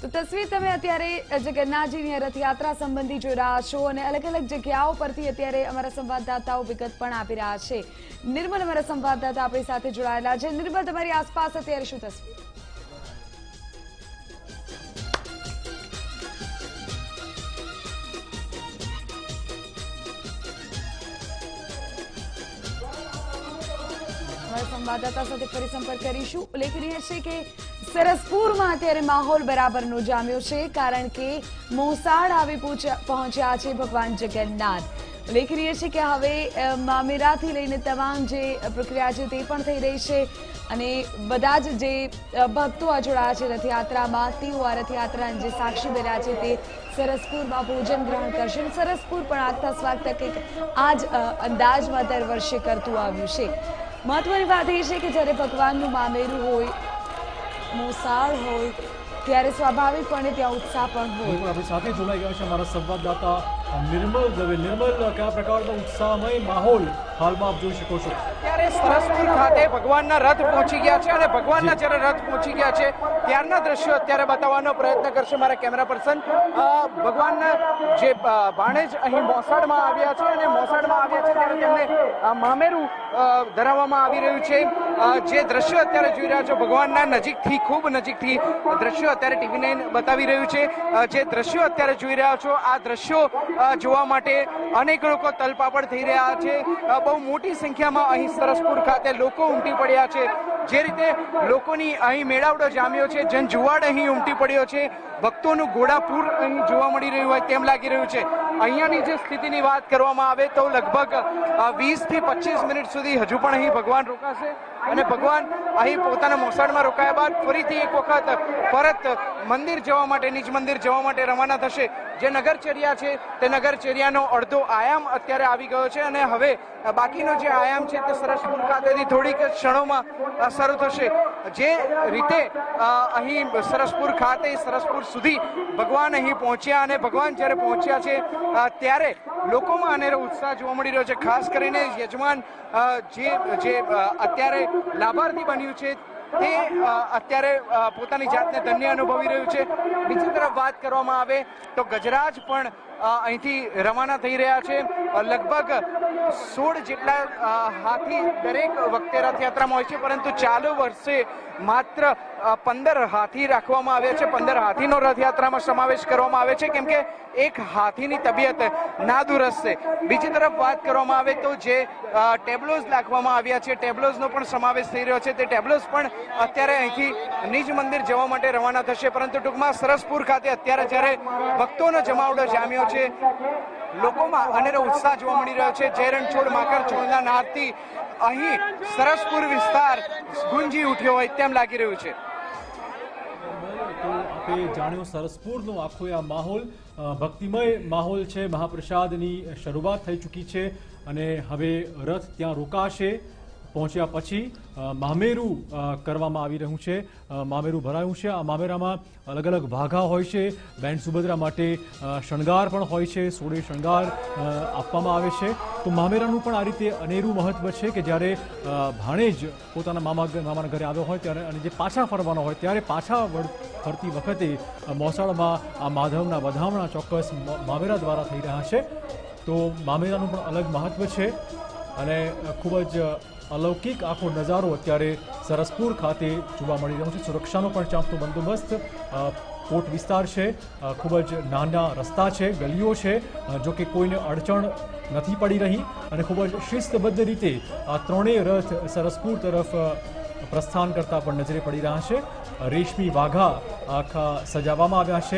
તો તસવીર તમે અત્યારે જગન્નાથજીની રથયાત્રા સંબંધી જોઈ રહ્યા છો અને અલગ અલગ જગ્યાઓ પરથી અત્યારે અમારા સંવાદદાતાઓ વિગત પણ આપી રહ્યા છે। નિર્મલ અમારા સંવાદદાતા આપણી સાથે જોડાયેલા છે। નિર્મલ, તમારી આસપાસ અત્યારે શું તસવીર? संवाददाता साथे फरी संपर्क करीशुं। उल्लेखनीय है कि सरसपुर में अत्यारे माहौल बराबरनो जाम्यो छे, कारण के मोसाळ आवी पहोंच्या छे भगवान जगन्नाथ। उल्लेखनीय है कि हवे मामेराथी लईने तमाम जे प्रक्रिया छे ते पण थई रही छे अने बधा ज जे भक्तो जोડાયા છે રથયાત્રામાં તેઓ આ રથયાત્રાના જે સાક્ષી બન્યા છે તે સરસપુરમાં ભોજન ગ્રહણ કરશે। સરસપુર પણ આગતા સ્વાગત આજ અંદાજમાં દર વર્ષે કરતું આવ્યું છે। महत्वनी बात ये है कि जયારે भगवानનું मामेरू होय, मोसाळ होय ત્યારે સ્વાભાવિકપણે ત્યાં उत्साह પણ હોય। આપણી સાથે જોડાઈ ગયા છે અમારા સંવાદદાતા નિર્મલ દવે। નિર્મલ, કયા પ્રકારનો ઉત્સાહમય માહોલ હાલમાં આપ જોઈ શકો છો? ત્યારે સરસપુર ખાતે ભગવાનના રથ પહોંચી ગયા છે અને ભગવાનના જ્યારે રથ પહોંચી ગયા છે ત્યારના દ્રશ્યો અત્યારે બતાવવાનો પ્રયત્ન કરશે મારા કેમેરા પર્સન। ભગવાનના જે ભાણેજ અહીં મોસાળમાં આવ્યા છે અને મોસાળમાં આવ્યા છે ત્યારે તેમને મામેરું ધરાવવામાં આવી રહ્યું છે। જે દ્રશ્યો અત્યારે જોઈ રહ્યા છો ભગવાનના નજીકથી, ખૂબ નજીકથી દ્રશ્યો અત્યારે TV9 બતાવી રહ્યું છે। જે દ્રશ્યો અત્યારે જોઈ રહ્યા છો આ દ્રશ્યો જોવા માટે અનેક લોકો તલપાપડ થઈ રહ્યા છે। બહુ મોટી સંખ્યામાં અહીં સરસપુર ખાતે લોકો ઉમટી પડ્યા છે। જે રીતે લોકોની અહીં મેળાવડો જામ્યો છે, જનજુવાડ અહીં ઉમટી પડ્યો છે, ભક્તોનું ઘોડાપૂર અહીં જોવા મળી રહ્યું હોય તેમ લાગી રહ્યું છે। અહીંયાની જે સ્થિતિની વાત કરવામાં આવે તો લગભગ 20 થી 25 મિનિટ સુધી હજુ પણ અહીં ભગવાન રોકાશે અને ભગવાન અહીં પોતાના મોસાળમાં રોકાયા બાદ ફરીથી એક વખત પરત મંદિર જવા માટે, નિજ મંદિર જવા માટે રવાના થશે। જે નગરચર્યા છે તે નગરચર્યાનો અડધો આયામ અત્યારે આવી ગયો છે અને હવે બાકીનો જે આયામ છે તે સરસપુર ખાતેથી થોડીક ક્ષણોમાં શરૂ થશે। જે રીતે અહીં સરસપુર ખાતે, સરસપુર સુધી ભગવાન અહીં પહોંચ્યા અને ભગવાન જ્યારે પહોંચ્યા છે ત્યારે લોકોમાં અનેરો ઉત્સાહ જોવા મળી રહ્યો છે। ખાસ કરીને યજમાન જે અત્યારે લાભાર્થી બન્યું છે તે અત્યારે પોતાની જાતને ધન્ય અનુભવી રહ્યું છે। બીજી તરફ વાત કરવામાં આવે તો ગજરાજ પણ અહીંથી રવાના થઈ રહ્યા છે। લગભગ 16 જેટલા હાથી દરેક વખતે રથયાત્રામાં હોય છે, પરંતુ ચાલુ વર્ષે માત્ર 15 હાથી રાખવામાં આવ્યા છે। 15 હાથીનો રથયાત્રામાં સમાવેશ કરવામાં આવે છે કેમ કે એક હાથીની તબિયત નાદુરસ્ત છે। બીજી તરફ વાત કરવામાં આવે તો જે ટેબ્લોઝ રાખવામાં આવ્યા છે ટેબ્લોઝનો પણ સમાવેશ થઈ રહ્યો છે। તે ટેબ્લોઝ પણ અત્યારે અહીંથી નિજ મંદિર જવા માટે રવાના થશે। પરંતુ ટૂંકમાં સરસપુર ખાતે અત્યારે જ્યારે ભક્તોનો જમાવડો જામ્યો છે, લોકોમાં અનેરો ઉત્સાહ જોવા મળી રહ્યો છે। જય રણછોડ માકર છોડના નાદથી અહીં સરસપુર વિસ્તાર ગુંજી ઉઠ્યો હોય તેમ લાગી રહ્યું છે। આપે જાણ્યો સરસપુરનો આખો આ માહોલ ભક્તિમય માહોલ છે। મહાપ્રસાદની શરૂઆત થઈ ચૂકી છે અને હવે રથ ત્યાં રોકાશે। પહોંચ્યા પછી મામેરું કરવામાં આવી રહ્યું છે, મામેરું ભરાયું છે। આ મામેરામાં અલગ અલગ વાઘા હોય છે, બેન્ડ સુભદ્રા માટે શણગાર પણ હોય છે, સોળે શણગાર આપવામાં આવે છે। તો મામેરાનું પણ આ રીતે અનેરું મહત્વ છે કે જ્યારે ભાણેજ પોતાના મામાના ઘરે આવ્યો હોય ત્યારે અને જે પાછા ફરવાનો હોય ત્યારે પાછા ફરતી વખતે મોસાળમાં આ માધવના વધામણા ચોક્કસ મામેરા દ્વારા થઈ રહ્યા છે। તો મામેરાનું પણ અલગ મહત્વ છે અને ખૂબ જ अलौकिक आखो नजारो अत्यारे सरसपुर खाते जोवा मळी रह्यो छे। सुरक्षानो पण चांपतो बंदोबस्त। कोट विस्तार है, खूब ज नाना रस्ता है, गलीओ है, जो कि कोईने अड़चण नहीं पड़ी रही और खूब ज शिस्तबद्ध रीते आ त्रणेय रथ सरसपुर तरफ प्रस्थान करता पण नजरे पड़ी रहा है। रेशमी वाघा आखा सजावामां आव्या छे।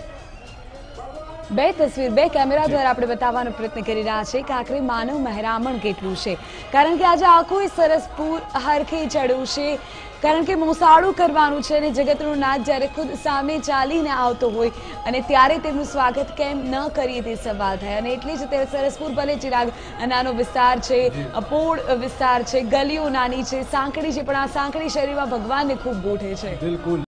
બે તસવીર બે કેમેરા દ્વારા આપણે બતાવવાનો પ્રયત્ન કરી રહ્યા છે કે આખરે માનવ મહેરામણ કેટલું છે, કારણ કે આજે આખું સરસપુર હરખે ચડ્યું છે, કારણ કે મોસાળું કરવાનું છે અને જગતનો નાથ જ્યારે ખુદ સામે ચાલીને આવતો હોય અને ત્યારે તેમનું સ્વાગત કેમ ન કરીએ તે સવાલ થાય। અને એટલે જ તે સરસપુર ભલે ચિરાગ નાનો વિસ્તાર છે, પોળ વિસ્તાર છે, ગલીઓ નાની છે, સાંકડી છે, પણ આ સાંકડી શરીરમાં ભગવાનને ખૂબ ગોઠે છે। બિલકુલ।